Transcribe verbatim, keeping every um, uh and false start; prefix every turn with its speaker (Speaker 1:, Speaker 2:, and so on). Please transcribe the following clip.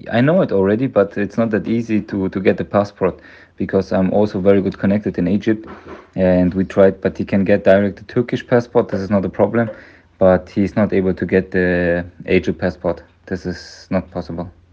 Speaker 1: I know it already, but it's not that easy to, to get the passport, because I'm also very good connected in Egypt, and we tried, but he can get direct the Turkish passport. This is not a problem, but he's not able to get the Egypt passport. This is not possible.